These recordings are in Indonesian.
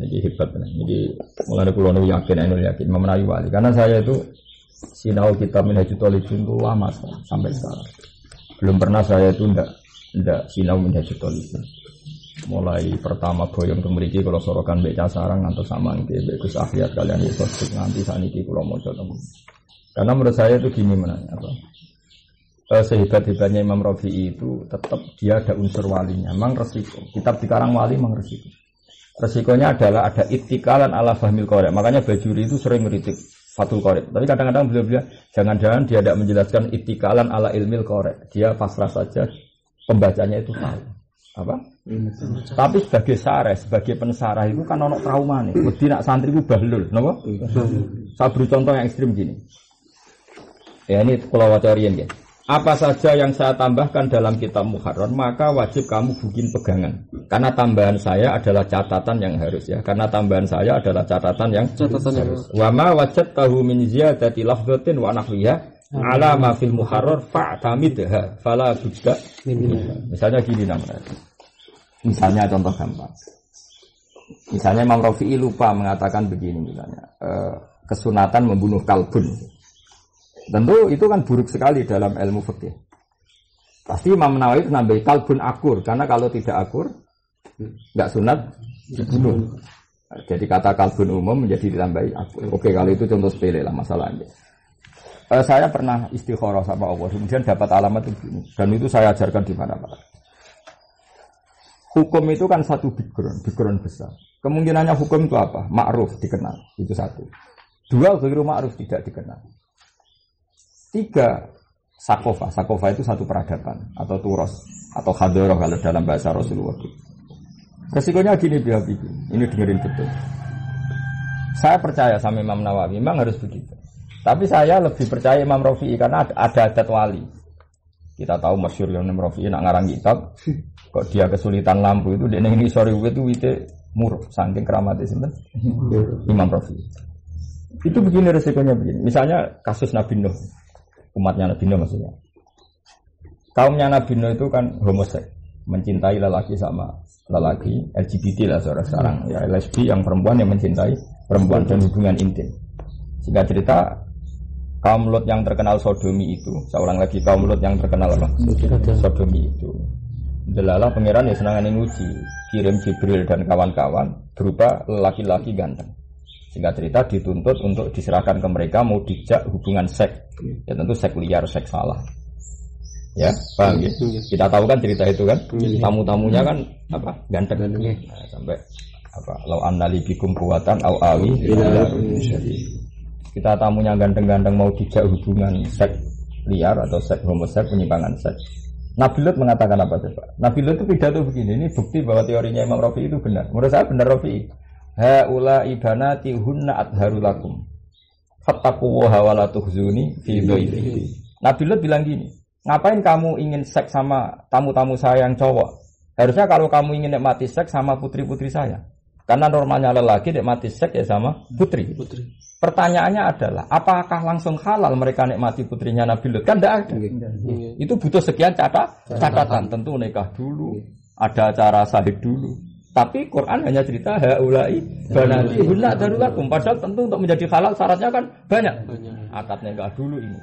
Ini hebat benar. Ini mulai kulo yakin, yakin Imam Nawawi wali. Karena saya itu sinau kitab Minhajul Talibin itu lama sampai sekarang. Belum pernah saya itu ndak sinau Minhajul Talibin. Mulai pertama boyong kemriki kalau sorokan beca sarang ngantos sama nggih mbek Gus Ahyat kalian iso nganti saniki kula maca temu. Karena menurut saya itu gini menanya apa? Sehebat-hebatnya Imam Rafi'i itu tetap dia ada unsur walinya. Memang resiko. Kitab dikarang wali memang resiko. Resikonya adalah ada ittikalan ala fahmil qari'. Makanya Bajuri itu sering meritik Fathul Qari'. Tapi kadang-kadang beliau jangan-jangan dia tidak menjelaskan ittikalan ala ilmil qari'. Dia pasrah saja pembacanya itu salah. Apa? Tapi sebagai sareh, sebagai pensarah itu kan ono trauma nih. Wedi nak santri ku bahlul, napa? Saya beri contoh yang ekstrim gini. Ya ini kalau waca riyen ya. Apa saja yang saya tambahkan dalam kitab Muharrar maka wajib kamu bikin pegangan. Karena tambahan saya adalah catatan yang harus ya. Karena tambahan saya adalah catatan yang harus. Wa ma wajadtahu min ziyadati lafdhatin wa nahwiha ala ma fil muharrar fa'tamidha fala budda. Misalnya gini namanya. Misalnya contoh gampang. Misalnya Imam Rafi'i lupa mengatakan begini misalnya. Kesunatan membunuh kalbun. Tentu itu kan buruk sekali dalam ilmu fikih. Pasti Imam Nawawi nambahi kalbun akur karena kalau tidak akur enggak sunat dibunuh. Jadi kata kalbun umum menjadi ditambahi akur. Oke, kalau itu contoh sepele lah masalahnya. Saya pernah istikharah sama Allah, kemudian dapat alamat begini dan itu saya ajarkan di mana-mana. Hukum itu kan satu background besar. Kemungkinannya hukum itu apa? Ma'ruf dikenal, itu satu. Dua, ghairu ma'ruf tidak dikenal. Tiga, sakofa itu satu peradaban atau turos atau hadoroh kalau dalam bahasa Rasulullah. Resikonya gini biar ini dengerin betul. Saya percaya sama Imam Nawawi, memang harus begitu. Tapi saya lebih percaya Imam Rafi'i karena ada adat wali. Kita tahu masyhur Imam Rafi'i nak ngarang kitab, kok dia kesulitan lampu itu dia ini sore itu wite muruk saking keramatnya sinten Imam Rafi'i. Itu begini resikonya begini. Misalnya kasus Nabi Nuh. Umatnya Nabi Nuh maksudnya. Kaumnya Nabi Nuh itu kan homoseks, mencintai lelaki sama lelaki, LGBT lah sekarang ya, lesbi yang perempuan yang mencintai perempuan dan hubungan intim. Singkat cerita, kaum Lut yang terkenal sodomi itu, seorang lagi kaum Lut yang terkenal apa? Sodomi itu. Delalah pangeran ya senangan nguji, kirim Jibril dan kawan-kawan berupa laki-laki ganteng. Singkat cerita dituntut untuk diserahkan ke mereka mau dijak hubungan seks. Ya tentu seks liar, seks salah. Ya, paham ya? Kita tahu kan cerita itu kan. Tamu-tamunya kan apa? Ganteng. Nah, sampai apa? Lau annali bikum kuwatan au awi ila kita tamunya ganteng-ganteng mau dijak hubungan seks liar atau seks homoseks, penyimpangan seks. Nabi Lut mengatakan apa coba? Nabi Lut itu pidato begini, ini bukti bahwa teorinya Imam Rafi'i itu benar. Menurut saya benar Rafi'i. Haula ibanati hunna adharu lakum fattaqullaha wa la tukhzuni fi dhaifi. Nabi Lut bilang gini, ngapain kamu ingin seks sama tamu-tamu saya yang cowok? Harusnya kalau kamu ingin nikmati seks sama putri-putri saya. Karena normalnya lelaki nikmati seks ya sama putri. Pertanyaannya adalah, apakah langsung halal mereka nikmati putrinya Nabi Lut? Kan tidak ada. Itu butuh sekian catatan. Tentu nikah dulu, ada acara syahid dulu. Tapi Quran hanya cerita haulai banati hunna darulakum. Padahal tentu untuk menjadi halal syaratnya kan banyak. Akad nikah dulu ini.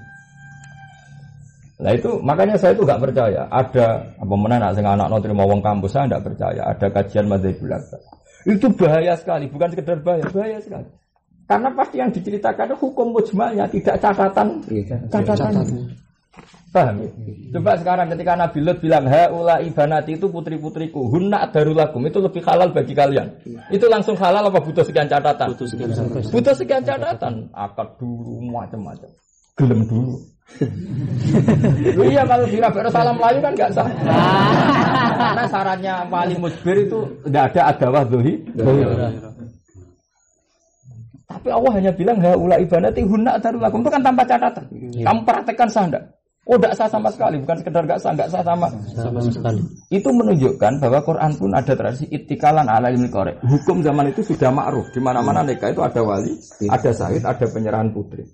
Nah itu makanya saya itu enggak percaya. Ada apa meneh sing anakno trimo wong kampus saya enggak percaya. Ada kajian madzhabul akbar. Itu bahaya sekali, bukan sekedar bahaya sekali. Karena pasti yang diceritakan hukum mujmalnya tidak catatan. Paham ya? Coba sekarang ketika Nabi Lut bilang haula ibanati itu putri-putriku hunna darulakum itu lebih halal bagi kalian. Itu langsung halal apa butuh sekian catatan? Butuh sekian catatan. Akad dulu macam-macam. Gelem dulu. Iya kalau dirabek salam Melayu kan enggak sah. Karena syaratnya paling mujbir itu enggak ada adawah dzahir. Tapi Allah hanya bilang haula ibanati hunna darulakum itu kan tanpa catatan. Kamu praktekkan sah enggak? Oh, tidak sah sama sekali, bukan sekedar enggak sah sama sekali. Itu menunjukkan bahwa Quran pun ada tradisi ittikalan ala ilmil qari'. Hukum zaman itu sudah ma'ruf, di mana-mana nikah itu ada wali, ada syahid, ada penyerahan putri.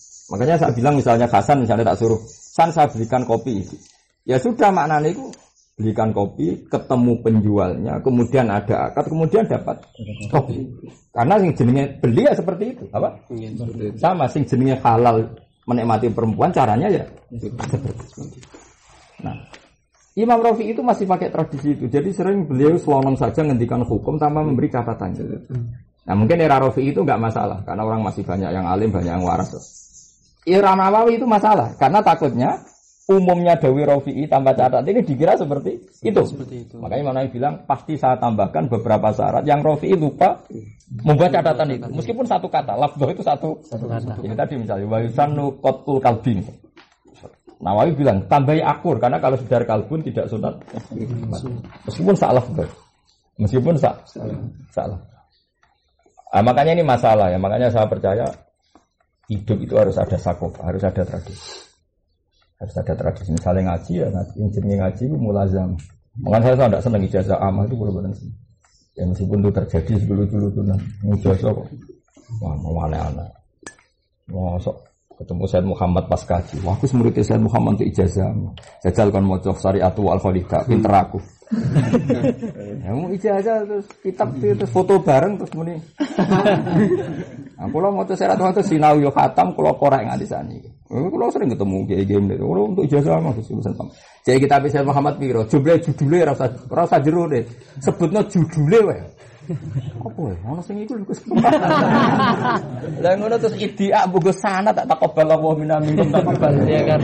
Makanya saya bilang misalnya Hasan misalnya tak suruh, San saya belikan kopi itu. Ya sudah maknanya itu belikan kopi, ketemu penjualnya, kemudian ada akad, kemudian dapat kopi. Karena yang jenenge beli ya seperti itu, apa? Sama sing jenenge halal menikmati perempuan caranya ya seperti itu. Nah, Imam Rafi'i itu masih pakai tradisi itu. Jadi sering beliau selonong saja ngendikan hukum tanpa memberi catatan. Nah, mungkin era Rafi'i itu enggak masalah karena orang masih banyak yang alim, banyak yang waras. Era Nawawi itu masalah karena takutnya umumnya Dawi Rafi'i tanpa catatan ini dikira seperti itu. Makanya Imam Nawawi bilang pasti saya tambahkan beberapa syarat yang Rafi'i lupa membuat catatan itu. Meskipun satu kata, lafdh itu satu kata. Ini tadi misalnya wa yusannu qatul kalbin. Nawawi bilang tambahi akur karena kalau sudah kalbun tidak sunat. Meskipun salah lafdh. Meskipun salah. Nah, makanya ini masalah ya. Makanya saya percaya hidup itu harus ada sakof, harus ada tradisi. Harus ada tradisi. Misalnya ngaji ya, ngaji itu mulazam. Makanya saya tidak senang ijazah amal itu benar-benar sih. Ya meskipun itu terjadi sebelum-dulu itu ijazah kok. Wah, mau aneh-aneh. Masuk ketemu Sayyid Muhammad pas kaji. Wah, aku murid Sayyid Muhammad untuk ijazah. Jajal kan maca Syariatu Al-Khalidah, pinter aku. Ya mau ijazah terus kitab terus foto bareng terus muni. Aku lo maca Syariatu itu sinau yo khatam kula korek nganti sani. Kulo sering ketemu game itu. Kulo untuk ijazah mah jurusan Pak. Jadi kita bisa Muhammad piro? Judule ora usah jero deh. Sebutno judule wae. Apa ya? Ono sing iku lho. Lah ngono terus idia mbugo sana tak takobal Allah minamingkum takobal ya kan.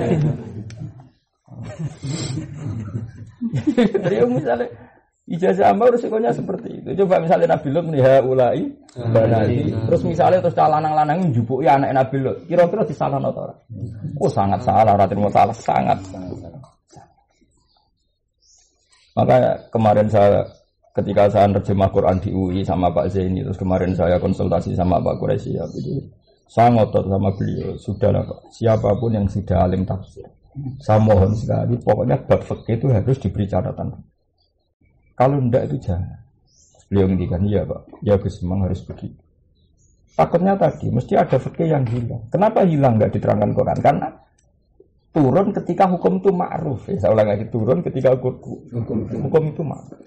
Jadi misalnya ijazah amal resikonya seperti itu. Coba misalnya Nabi Lut meniha ulai banati. Terus misalnya terus lanang-lanang njupuki anak Nabi Lut. Kira-kira disalahno ta ora? Oh sangat salah, ora terima salah, sangat. Maka kemarin ketika saya terjemah Quran di UI sama Pak Zaini, terus kemarin saya konsultasi sama Pak Quraisy itu saya ngotot sama beliau, sudahlah Pak, siapapun yang sudah alim tafsir, saya mohon sekali, pokoknya bab fikih itu harus diberi catatan. Kalau tidak itu jangan. Beliau ngendikan, iya Pak, ya Gus memang harus begitu. Takutnya tadi, mesti ada fikih yang hilang. Kenapa hilang nggak diterangkan Quran? Karena turun ketika hukum itu ma'ruf. Ya, saya ulang lagi, turun ketika hukum itu ma'ruf.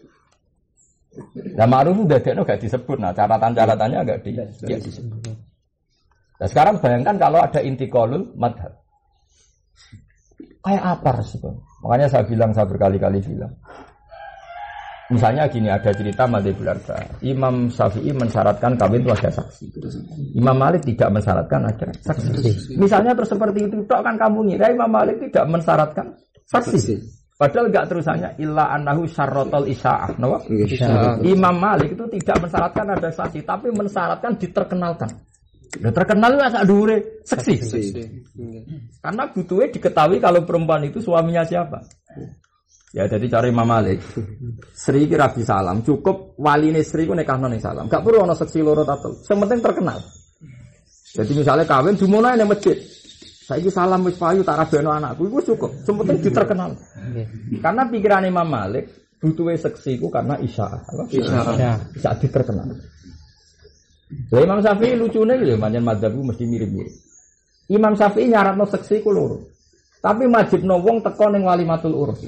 Nah ma'ruf itu nggak disebut. Nah catatan-catatannya nggak disebut. Nah sekarang bayangkan kalau ada intiqalul madhab. Kayak apa respon? Makanya saya berkali-kali bilang. Misalnya gini, ada cerita Madzhabul Arba. Imam Syafi'i mensyaratkan kawin itu ada saksi. Imam Malik tidak mensyaratkan ada saksi. Misalnya terus seperti itu, tok kan kamu ngira Imam Malik tidak mensyaratkan saksi. Padahal enggak terusannya illa annahu syarratal isya'ah. Imam Malik itu tidak mensyaratkan ada saksi, tapi mensyaratkan diterkenalkan. Udah terkenal itu asal dhuwure seksi. Karena butuhnya diketahui kalau perempuan itu suaminya siapa. Ya jadi cara Imam Malik, Sri kira di salam, cukup waline Sri ku nikahno ning salam. Gak perlu ana seksi loro tatel. Yang penting terkenal. Jadi misalnya kawin dimulai ning masjid. Saiki salam wis payu tak rabeno anakku iku cukup. Yang penting diterkenal. Karena pikiran Imam Malik butuhe seksi ku karena isya'ah. Isya'ah. Bisa diterkenal. Lah Imam Syafi'i lucune lho, pancen madzhabku mesti mirip-mirip. Imam Syafi'i nyaratno seksi ku loro. Tapi majibno wong teko ning walimatul urus.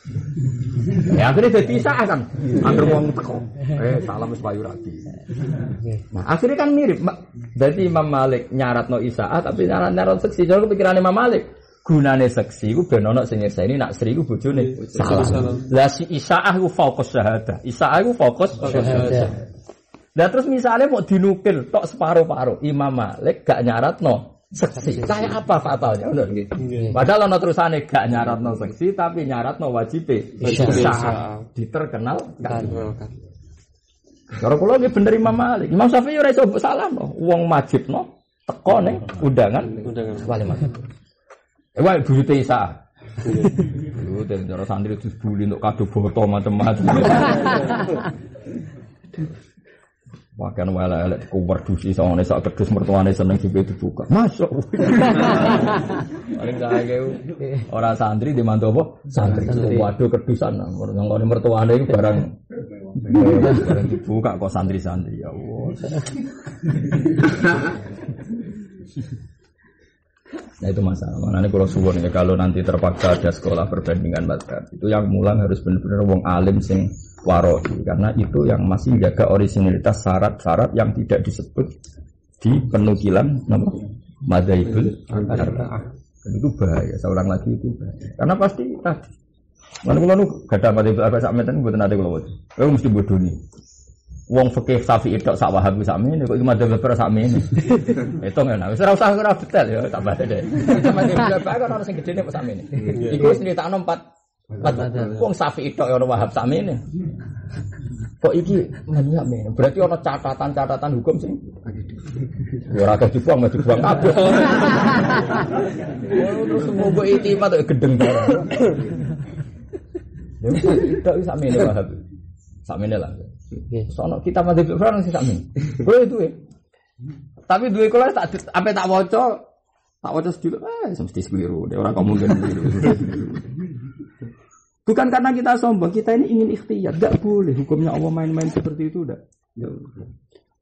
Ya akhirnya jadi isa'ah kan. Angger wong teko. Salam wis payu rabi. Nah, akhirnya kan mirip. Jadi Imam Malik nyaratno isa'ah tapi nyarat seksi. Jadi pikiran Imam Malik, gunane seksi ku ben ana sing nyekseni nak Sri ku bojone salam. Lah si isa'ah ku fokus syahadah. Isa'ah ku fokus syahadah. Lah terus misalnya mau dinukil tok separo-paro, Imam Malik gak nyaratno seksi. Kayak apa fatalnya? Padahal ana terusane gak nyaratno seksi tapi nyaratno wajibe isa'ah. Diterkenal kan. Cara kula nggih bener Imam Malik. Imam Syafi'i ora iso mbok salahno. Wong majibno teko ning undangan walimat. Wae buyute isa'ah. Lho den cara santri dibuli untuk kado boto macam-macam. Wakan wala elek kuwer dusi sangone sak kedus mertuane seneng juga dibuka. Masuk. Paling kaya ora santri di mantu apa? Santri. Waduh kedusan. Nang mertuane iku barang dibuka kok santri-santri ya Allah. Nah itu masalah. Makanya kalau suwon ya kalau nanti terpaksa ada sekolah perbandingan madzhab itu yang mulang harus benar-benar wong alim sing waroi karena itu yang masih menjaga originalitas syarat-syarat yang tidak disebut di penukilan nama madzhabul arba'ah. Dan itu bahaya. Seorang lagi itu bahaya. Karena pasti tadi. Mana kalau nu gada madzhabul arba'ah sak meten mboten ate kula. Kowe mesti bodoni. Wong fikih Syafi'i tok sak Wahabi sak mene kok iki madzhab beber sak mene. Hitung ya, wis ora usah ora detail ya tambah dede. Madzhab beber kan ono sing gedene sak mene. Iku wis critakno 4 wong Syafi'i tok ya ono Wahab sak mene. Kok iki banyak mene. Berarti ono catatan-catatan hukum sing ya ora dibuang kabeh. Terus mbok itimat kok gedeng barang. Ya tok sak mene Wahab. Sak mene lah. Sono kita madzhab Ibrahim sih sakmen. Kowe duwe. Tapi duwe kula tak ape tak waca sedulur. Mesti keliru. Ora kemungkinan keliru. Bukan karena kita sombong, kita ini ingin ikhtiar. Enggak boleh hukumnya Allah main-main seperti itu udah.